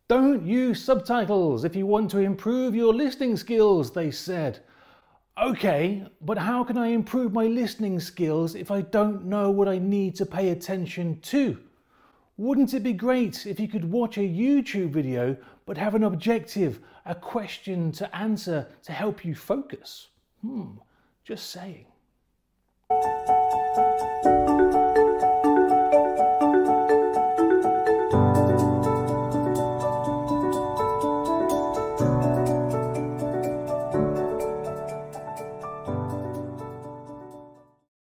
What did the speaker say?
Don't use subtitles if you want to improve your listening skills, they said. Okay, but how can I improve my listening skills if I don't know what I need to pay attention to? Wouldn't it be great if you could watch a YouTube video but have an objective, a question to answer to help you focus? Just saying.